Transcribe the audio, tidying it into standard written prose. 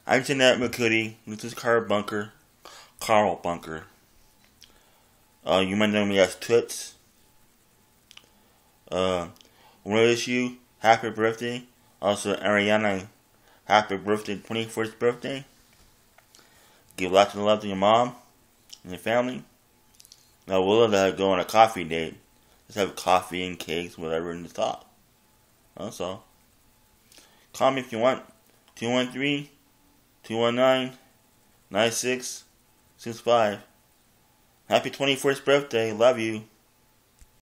I'm Jeanette McCooty. This is Carl Bunker. You might know me as Toots. Wish you happy birthday. Also, Ariana, happy birthday, 21st birthday. Give lots of love to your mom and your family. Now, we'll go on a coffee date. Just have coffee and cakes, whatever, in the thought. That's all. Call me if you want. 213-219-9665. Happy 21st birthday. Love you.